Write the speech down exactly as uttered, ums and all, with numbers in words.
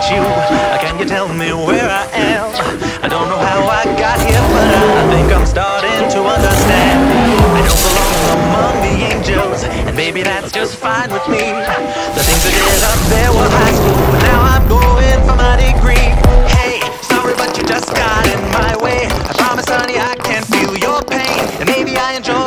you. Can you tell me where I am? I don't know how I got here, but I think I'm starting to understand. I don't belong among the angels, and maybe that's just fine with me. The things I did up there were high school, but now I'm going for my degree. Hey, sorry, but you just got in my way. I promise, honey, I can feel your pain, and maybe I enjoy